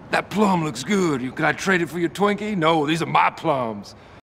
That plum looks good. Can I trade it for your Twinkie? No, these are my plums.